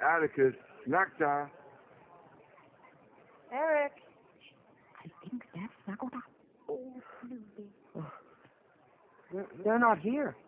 Atticus, Nectar. Eric. I think that's Snugglebot. Oh, Snoopy. They're not here.